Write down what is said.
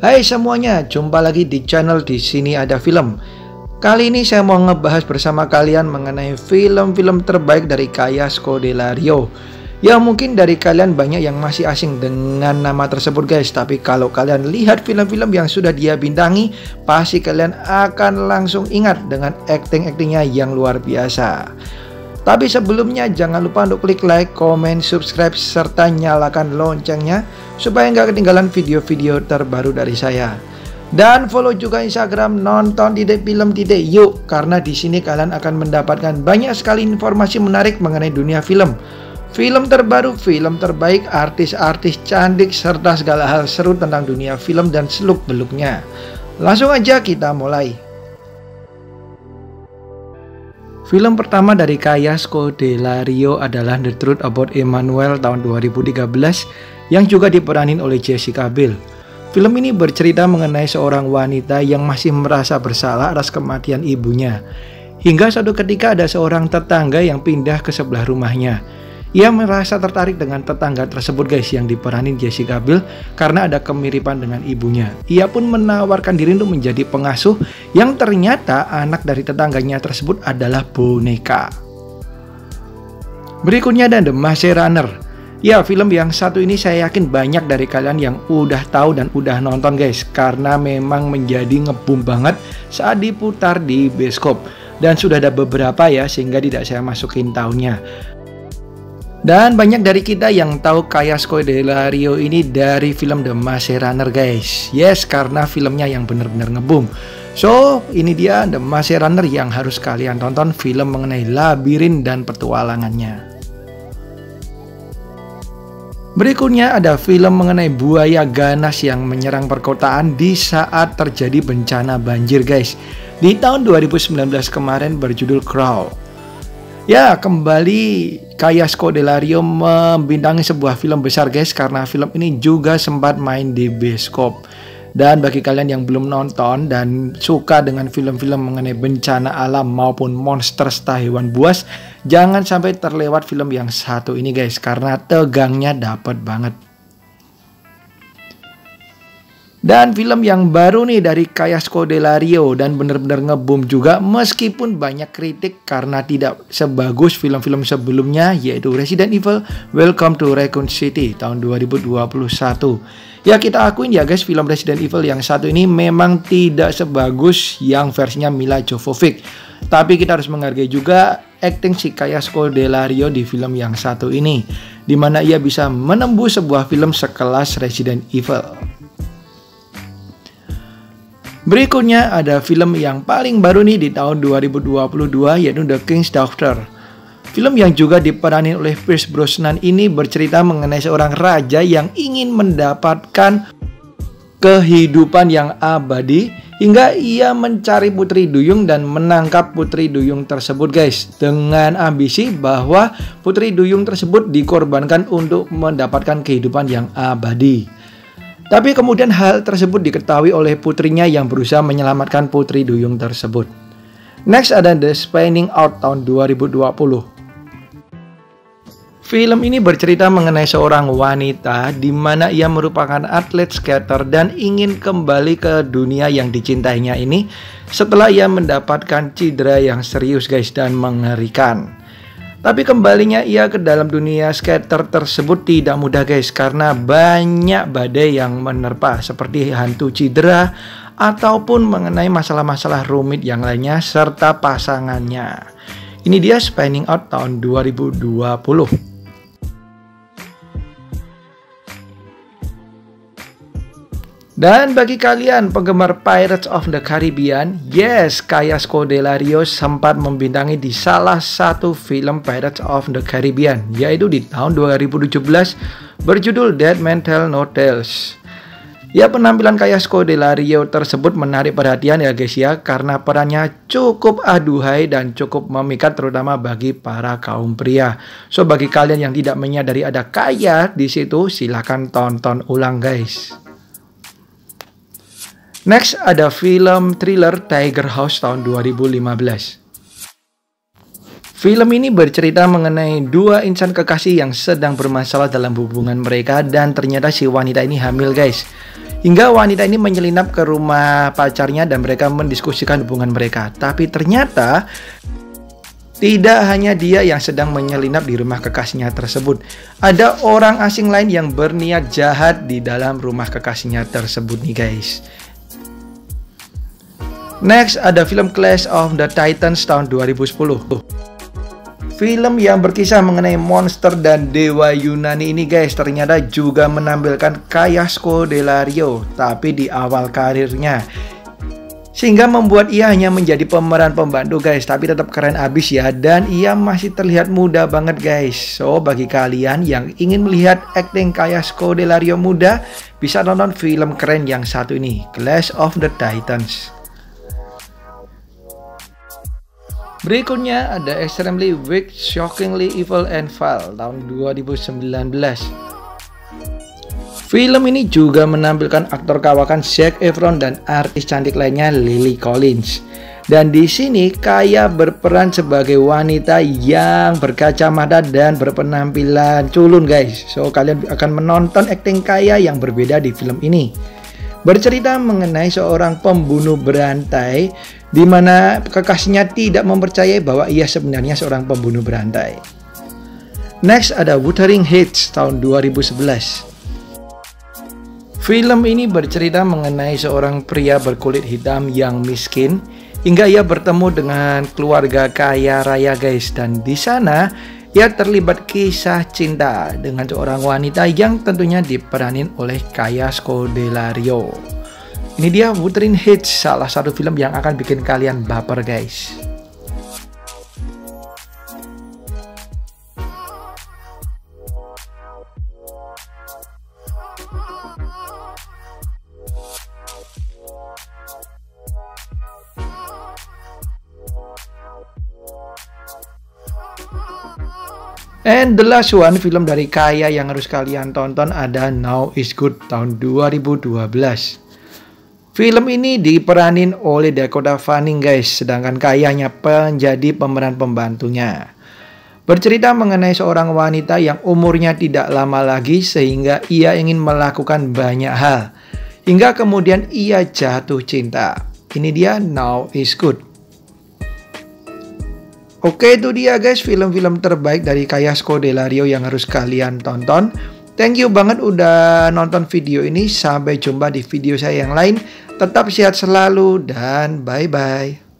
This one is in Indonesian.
Hai semuanya, jumpa lagi di channel Di Sini Ada Film. Kali ini saya mau ngebahas bersama kalian mengenai film-film terbaik dari Kayasco Delario. Ya mungkin dari kalian banyak yang masih asing dengan nama tersebut guys. Tapi kalau kalian lihat film-film yang sudah dia bintangi, pasti kalian akan langsung ingat dengan acting-actingnya yang luar biasa. Tapi sebelumnya jangan lupa untuk klik like, komen, subscribe, serta nyalakan loncengnya supaya nggak ketinggalan video-video terbaru dari saya. Dan follow juga Instagram nonton.film.yuk karena di sini kalian akan mendapatkan banyak sekali informasi menarik mengenai dunia film. Film terbaru, film terbaik, artis-artis cantik, serta segala hal seru tentang dunia film dan seluk-beluknya. Langsung aja kita mulai. Film pertama dari Kayasco Delario adalah The Truth About Emmanuel tahun 2013 yang juga diperanin oleh Jessica Biel. Film ini bercerita mengenai seorang wanita yang masih merasa bersalah atas kematian ibunya. Hingga suatu ketika ada seorang tetangga yang pindah ke sebelah rumahnya. Ia merasa tertarik dengan tetangga tersebut guys yang diperanin Jessica Biel karena ada kemiripan dengan ibunya. Ia pun menawarkan diri untuk menjadi pengasuh yang ternyata anak dari tetangganya tersebut adalah boneka. Berikutnya ada The Maze Runner. Ya, film yang satu ini saya yakin banyak dari kalian yang udah tahu dan udah nonton guys, karena memang menjadi ngebum banget saat diputar di bioskop. Dan sudah ada beberapa ya, sehingga tidak saya masukin tahunnya. Dan banyak dari kita yang tahu Kayasco Delario ini dari film The Maze Runner guys. Yes, karena filmnya yang benar-benar ngebum. So, ini dia The Maze Runner yang harus kalian tonton, film mengenai labirin dan petualangannya. Berikutnya ada film mengenai buaya ganas yang menyerang perkotaan di saat terjadi bencana banjir guys. Di tahun 2019 kemarin berjudul Crawl. Ya, kembali Kayasco Delario membintangi sebuah film besar guys, karena film ini juga sempat main di bioskop. Dan bagi kalian yang belum nonton dan suka dengan film-film mengenai bencana alam maupun monster serta hewan buas, jangan sampai terlewat film yang satu ini guys, karena tegangnya dapet banget. Dan film yang baru nih dari Kayasco Delario dan benar-benar ngebum juga meskipun banyak kritik karena tidak sebagus film-film sebelumnya, yaitu Resident Evil Welcome to Raccoon City tahun 2021. Ya, kita akuin ya guys, film Resident Evil yang satu ini memang tidak sebagus yang versinya Mila Jovovich. Tapi kita harus menghargai juga akting si Kayasco Delario di film yang satu ini, dimana ia bisa menembus sebuah film sekelas Resident Evil. Berikutnya ada film yang paling baru nih di tahun 2022, yaitu The King's Daughter. Film yang juga diperanin oleh Pierce Brosnan ini bercerita mengenai seorang raja yang ingin mendapatkan kehidupan yang abadi hingga ia mencari putri duyung dan menangkap putri duyung tersebut guys, dengan ambisi bahwa putri duyung tersebut dikorbankan untuk mendapatkan kehidupan yang abadi. Tapi kemudian hal tersebut diketahui oleh putrinya yang berusaha menyelamatkan putri duyung tersebut. Next ada The Spinning Out tahun 2020. Film ini bercerita mengenai seorang wanita di mana ia merupakan atlet skater dan ingin kembali ke dunia yang dicintainya ini setelah ia mendapatkan cedera yang serius guys dan mengerikan. Tapi kembalinya ia ke dalam dunia skater tersebut tidak mudah guys, karena banyak badai yang menerpa seperti hantu cedera ataupun mengenai masalah-masalah rumit yang lainnya serta pasangannya. Ini dia Spinning Out tahun 2020. Dan bagi kalian penggemar Pirates of the Caribbean, yes, Kayasco Delario sempat membintangi di salah satu film Pirates of the Caribbean, yaitu di tahun 2017 berjudul Dead Man Tell No Tales. Ya, penampilan Kayasco Delario tersebut menarik perhatian ya guys ya, karena perannya cukup aduhai dan cukup memikat terutama bagi para kaum pria. So bagi kalian yang tidak menyadari ada Kaya di situ, silahkan tonton ulang guys. Next ada film thriller Tiger House tahun 2015. Film ini bercerita mengenai dua insan kekasih yang sedang bermasalah dalam hubungan mereka dan ternyata si wanita ini hamil guys. Hingga wanita ini menyelinap ke rumah pacarnya dan mereka mendiskusikan hubungan mereka. Tapi ternyata tidak hanya dia yang sedang menyelinap di rumah kekasihnya tersebut. Ada orang asing lain yang berniat jahat di dalam rumah kekasihnya tersebut nih guys. Next ada film Clash of the Titans tahun 2010. Film yang berkisah mengenai monster dan dewa Yunani ini guys ternyata juga menampilkan Kayako Delario tapi di awal karirnya. Sehingga membuat ia hanya menjadi pemeran pembantu guys, tapi tetap keren abis ya, dan ia masih terlihat muda banget guys. So bagi kalian yang ingin melihat akting Kayako Delario muda, bisa nonton film keren yang satu ini, Clash of the Titans. Berikutnya ada Extremely Wicked, Shockingly Evil and Foul tahun 2019. Film ini juga menampilkan aktor kawakan Zac Efron dan artis cantik lainnya Lily Collins. Dan di sini Kaya berperan sebagai wanita yang berkacamata dan berpenampilan culun guys. So kalian akan menonton akting Kaya yang berbeda di film ini. Bercerita mengenai seorang pembunuh berantai di mana kekasihnya tidak mempercayai bahwa ia sebenarnya seorang pembunuh berantai. Next ada Wuthering Heights tahun 2011. Film ini bercerita mengenai seorang pria berkulit hitam yang miskin hingga ia bertemu dengan keluarga kaya raya guys, dan di sana ia terlibat kisah cinta dengan seorang wanita yang tentunya diperanin oleh Kayako Delario. Ini dia Wuthering Heights, salah satu film yang akan bikin kalian baper guys. And the last one, film dari Kaya yang harus kalian tonton ada Now Is Good tahun 2012. Film ini diperanin oleh Dakota Fanning guys, sedangkan Kayanya menjadi pemeran pembantunya. Bercerita mengenai seorang wanita yang umurnya tidak lama lagi sehingga ia ingin melakukan banyak hal. Hingga kemudian ia jatuh cinta. Ini dia Now Is Good. Oke, itu dia guys film-film terbaik dari Kayako Delario yang harus kalian tonton. Thank you banget udah nonton video ini. Sampai jumpa di video saya yang lain. Tetap sehat selalu dan bye-bye.